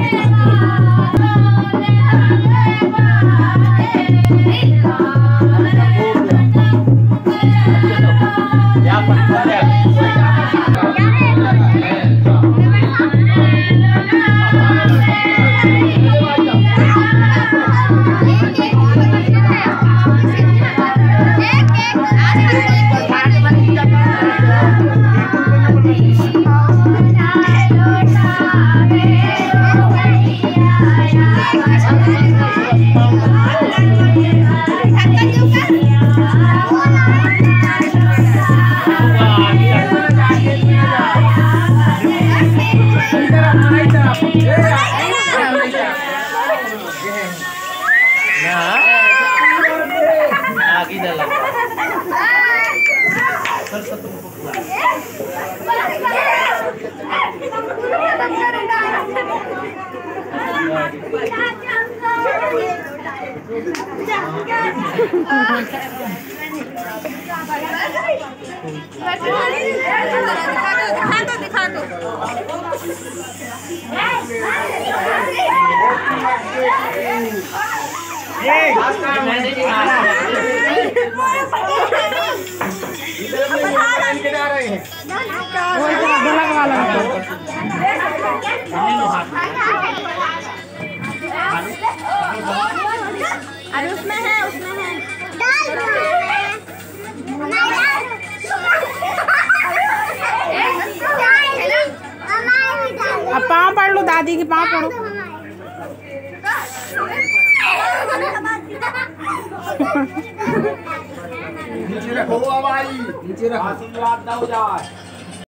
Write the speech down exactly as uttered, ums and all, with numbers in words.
दिखा दो अरे उसमें है उसमें है अब पाँव पढ़ लो, दादी की पाँव पढ़ो। नीचे रखो, अब आई नीचे रखो, हो जाए।